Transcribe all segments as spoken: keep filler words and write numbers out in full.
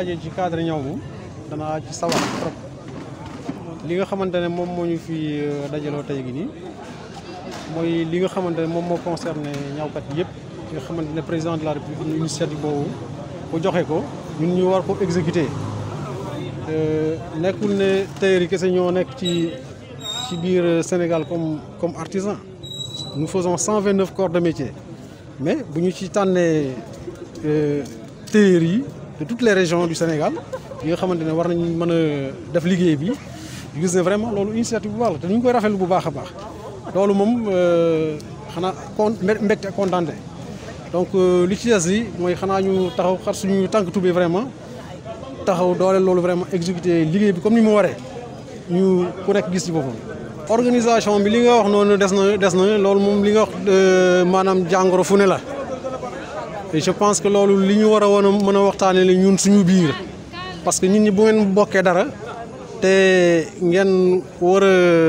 daje ci cadre ñaw moom danaa ci sawar trop li nga xamante ne moom moo ñu fi dajaloo tey gi nii mooy li nga xamante ne moom moo concerné ñawkat yëpp nga xamante ne président de la république am initiative boobu bu joxe ko ñun ñu war ko exécuter nekkul ne tailleur yi kese ñoo nekk ci ci biir Sénégal comme comme artisan nous faisons cent vingt neuf corps de métier mais bu ñu ci tànnee tailleur yi de toutes les régions du Sénégal yi nga xamante ne war nañ mën a def liggéey bi ñu gis ne vraiment loolu initiative bu baax la te ñu ngi koy rafetlu bu baax a baax loolu moom xanaa con mbégte ak kontaante donc li ci des yi mooy xanaa ñu taxaw xar suñu tànk tubé vraiment taxaw doole loolu vraiment exécuter liggéey bi comme ni mu waree ñu ku nekk gis ci boppam. organisation bi li nga wax noonu des na des na loolu moom li nga wax maanaam jàngoro fu ne la et je pense que loolu li ñu war a woon a mën a waxtaanee la ñun suñu biir parce que nit ñi bu ngeen bokkee dara te ngeen war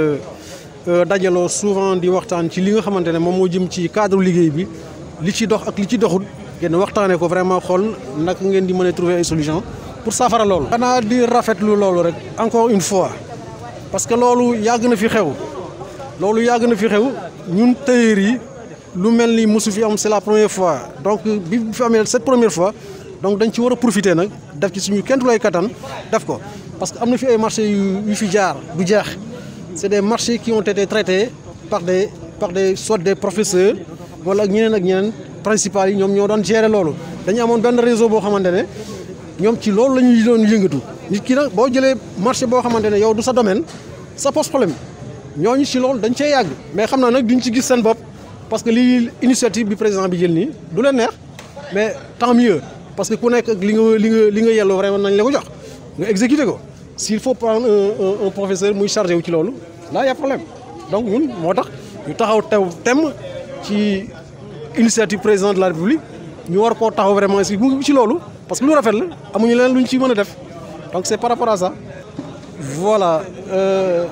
a dajaloo souvent di waxtaan ci li nga xamante ne moom moo jëm ci cadre liggéey bi li ci dox ak li ci doxul ngeen waxtaanee ko vraiment xool naka ngeen di mën a trouver ay solution pour saafara loolu. xanaa di rafetlu loolu rek encore une fois parce que loolu yàgg na fi xew loolu yàgg na fi xew ñun tailleur yi lu mel ni mosu fi am c'est la première fois donc bi fi amee cette première fois donc dañ ci war a profiter nag def ci suñu kenn lay kattan def ko parce que am na fi ay marchés yu yu fi jaar du jeex c'est des marchés qui ont été traités par des par des soit des professeurs wala ak ñeneen ak ñeneen principaux yi ñoom ñoo doon gérer loolu dañu amoon benn réseau boo xamante ne ñoom ci loolu la ñuy doon yëngatu nit ki nag boo jëlee marché boo xamante ne yow du sa domaine ça pose problème ñooñu ci loolu dañ cee yàgg mais xam naa nag duñ ci gis seen bopp parce que lii initiative bi président bi jël nii du leen neex mais tant mieux parce que ku nekk ak li nga li nga li nga yelloo vraiment nañ la ko jox nga exécuter ko s'il faut prendre un un professeur muy chargé wu ci loolu là y a problème donc ñun moo tax ñu taxaw tew tem ci initiative président de la république ñu war koo taxaw vraiment si ci loolu parce que lu rafet la amuñu leen luñ ci mën a def donc c'est par rapport à ça voilà euh,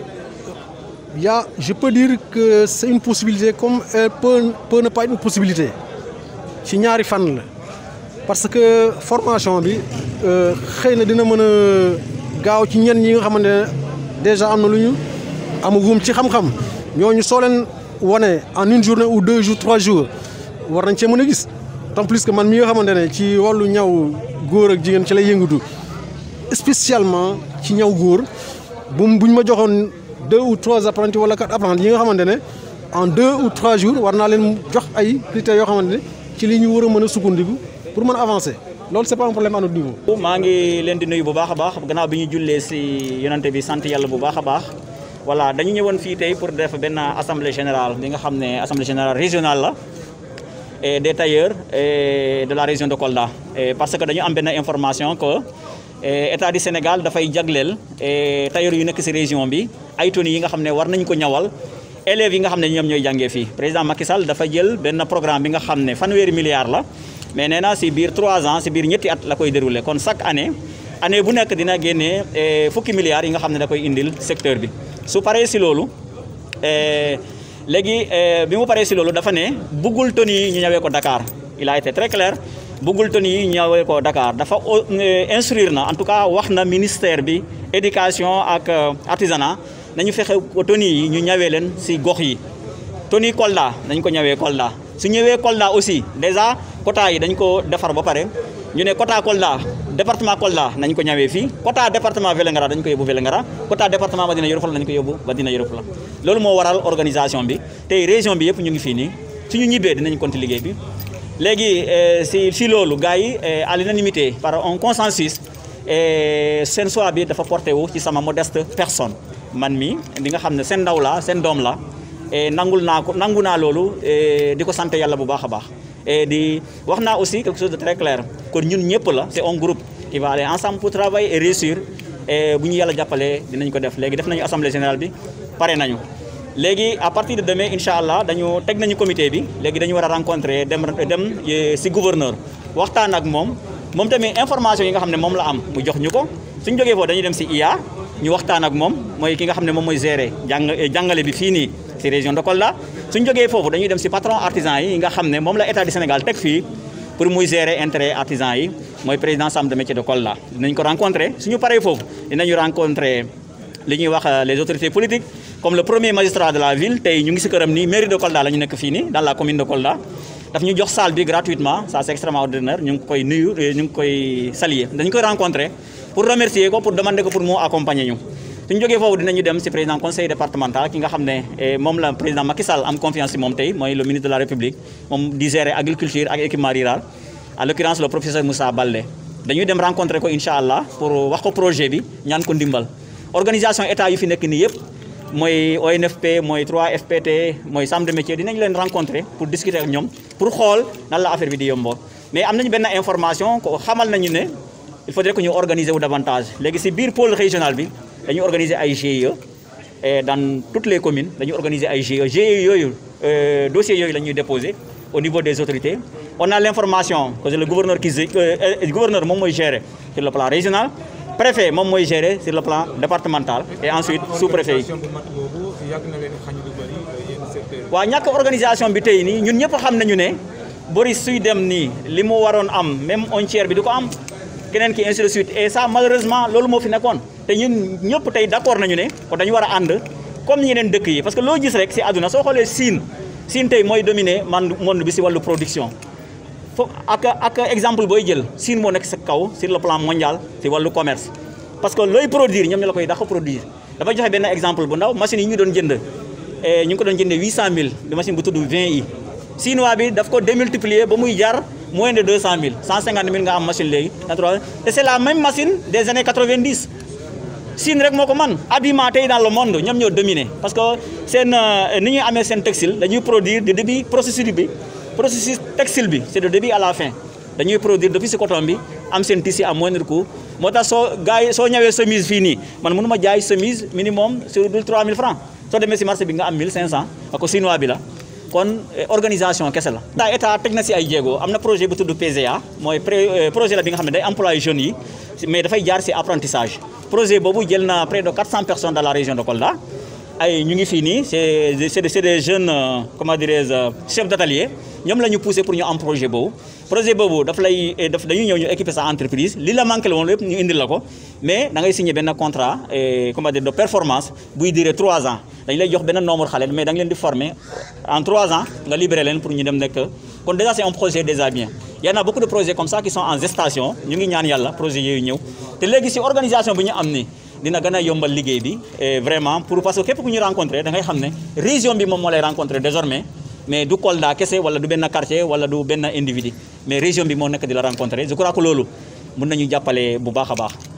y a je peux dire que c'est une possibilité comme elle peut peut ne pas être une possibilité ci ñaari fànn la parce que formation bi xëy na dina mën a gaaw ci ñenn ñi nga xamante ne déjà am na lu ñu amagum ci xam-xam ñooñu soo leen wane en une journée ou deux jours trois jours war nañ cee mën a gis tant plus que man mi nga xamante ne ci wàllu ñaw góor ak jigéen ci lay yëngatu spécialement ci ñaw góor bu buñ ma joxoon deux ou trois apprentis wala quatre apprentis yi nga xamante ne en deux ou trois jours war naa leen jox ay critères yoo xamante ne ci li ñu war a mën a sukkandiku pour mën a avancer loolu c'est pas un problème à notre niveau. maa ngi leen di nuyu bu baax a baax gannaaw bi ñu jullee ci yonante bi sant yàlla bu baax a baax voilà dañu ñëwoon fii tey pour def benn assemblée générale bi nga xam ne assemblée générale régionale la et des tailleurs et de la région de Kolda et parce que dañu am benn information que état du Sénégal dafay jagleel tailleurs yu nekk ci région bi ay tenue yi nga xam ne war nañ ko ñawal élèves yi nga xam ne ñoom ñooy jàngee fii président Macky Sall dafa jël benn programme bi nga xam ne fanweeri milliards la mais nee na ci biir trois ans ci biir ñetti at la koy dérouler kon chaque année année bu nekk dina génnee fukki milliards yi nga xam ne da koy indil secteur bi su paree ci loolu léegi bi mu paree ci loolu dafa ne buggul tenue yi ñu ñawee ko Dakar il a été très clair buggul tenue yi ñu ñawee ko Dakar dafa instruire na en tout cas wax na ministère bi éducation ak artisanat nañu fexe tenue yi ñu ñawee leen ci gox yi tenue Kolda nañ ko ñawee Kolda su ñëwee Kolda aussi déjà quota yi dañ ko defar ba pare ñu ne quota Kolda département Kolda nañ ko ñawee fii quota département Vélingara dañ ko yóbbu Vélingara quota département Madina Yoro Fula nañ ko yóbbu Madina Yoro Fula loolu moo waral organisation bi tey région bi yëpp ñu ngi fii nii suñu ñibbee dinañ continuer liggéey bi léegi si si loolu gars yi à l'unanimité par un consensus seen choix bi dafa porté wu ci sama modeste personne man mi di nga xam ne seen ndaw la seen doom la nangul naa ko nangu naa loolu di ko sant yàlla bu baax a baax et di wax naa aussi quelque chose de très clair kon ñun ñëpp la c'est un groupe qui va aller ensemble pour travailler et réussir et bu ñu yàlla jàppalee dinañ ko def léegi def nañu assemblée générale bi pare nañu léegi à partir de demain incha allah dañu teg nañu comité bi léegi dañu war a rencontrer dem dem ci gouverneur waxtaan ak moom moom tamit information yi nga xam ne moom la am mu jox ñu ko suñ jógee foofu dañuy dem ci I A ñu waxtaan ak moom mooy ki nga xam ne moom mooy gérer jàng jàngale bi fii nii ci région de Kolda suñ jógee foofu dañuy dem ci patron artisan yi nga xam ne moom la état du Sénégal teg fii pour muy gérer intérêt artisan yi mooy président chambre de métier de Kolda dinañ ko rencontrer suñu paree foofu dinañu rencontrer li ñuy wax les autorités politiques comme le premier magistrat de la ville tey ñu ngi si këram nii mairie de Kolda la ñu nekk fii nii dans la commune de Kolda daf ñu jox salle bi gratuitement ça c'est extrêmement ordinaire ñu ngi koy nuyu ñu ngi koy saluer dañu koy rencontrer pour remercier ko pour demander ko pour mu accompagner ñu suñu jógee foofu dinañu dem si président conseil départemental ki nga xam ne moom la président Macky Sall am confiance si moom tey mooy le ministre de la République moom di gérer agriculture ak équipement rural en l'occurrence le professeur Moussa Baldé dañuy dem rencontrer ko incha allah pour wax ko projet bi ñaan ko ndimbal organisation état yu fi nekk nii yëpp mooy O N F P mooy trois F P T mooy chambre de métier dinañ leen rencontrer pour discuter ak ñoom pour xool nan la affaire bi di yomboo mais am nañu benn information ko xamal nañu ne il faudrait que ñu organiser wu davantage léegi si biir pôle régional bi dañuy organiser ay G I E et dans toutes les communes dañuy organiser ay G I E G I E yooyu dossiers yooyu la ñuy déposer au niveau des autorités on a l'information que le gouverneur qui euh, gouverneur moom mooy gérer sur le plan régional préfet moom mooy gérer sur le plan départemental et ensuite sous-préfet yi waaw ñàkk organisation bi tey nii ñun ñëpp xam nañu ne Boris suy dem nii li mu waroon am même un tiers bi du ko am keneen ki ainsi de suite et ça malheureusement loolu moo fi nekkoon te ñun ñëpp tey d'accord nañu ne kon dañu war a ànd comme yeneen dëkk yi parce que loo gis rek si àdduna soo xoolee Chine Chine tey mooy dominer man monde bi si wàllu production fo ak ak exemple booy jël Chine moo nekk sa kaw sur le plan mondial si wàllu commerce parce que looy produire ñoom ñu la koy dàq produire dafa joxe benn exemple bu ndaw machine yi ñu doon jënd ñu ngi ko doon jëndee huit cent mille de machine bu tudd vingt i chinois bi daf ko démultiplier ba muy jar moins de deux cent mille cent cinquante mille nga am machine léegi te c'est la même machine des années quatre-vingt-dix Chine rek moo ko man habillement tey dans le monde ñoom ñoo dominer parce que seen ni ñuy amee seen textile dañuy produire de début processus bi processus textile bi c'est de début à la fin dañuy produire depuis si coton bi am seen tissu à moindre coût moo tax soo gars yi soo ñëwee chemise fii nii man mënu ma jaay chemise minimum sur du trois mille francs soo demee si marché bi nga am mille cinq cents ako chinois bi la kon organisation kese la. daa état teg na si ay jéego am na projet bu tudd P G A mooy projet la bi nga xam ne day employer jeunes yi mais dafay jaar si apprentissage projet boobu jël na près de quatre cents personnes dans la région de Kolda ay ñu ngi fii nii c'est c'est c'est des jeunes comment dirais-je chefs d'atelier ñoom la ñu poussé pour ñu am projet boobu projet boobu daf lay daf dañuy ñëw ñu équiper sa entreprise li la manqué la woon lépp ñu indil la ko mais da ngay signer benn contrat comment dire de performance buy durer trois ans dañ lay jox benn nombre xale mais da nga leen di former en trois ans nga libérer leen pour ñu dem nekk kon déjà c'est un projet déjà bien y en a beaucoup de projets comme ça qui sont en gestation ñu ngi ñaan yàlla projet yooyu ñëw te léegi si organisation bi ñu am ni dina gën a yombal liggéey bi et vraiment pour parce que képp ku ñu rencontrer da ngay xam ne région bi moom moo lay rencontrer désormais mais du Kolda kese wala du benn quartier wala du benn individu mais région bi moo nekk di la rencontrer je crois que loolu mën nañu jàppale bu baax a baax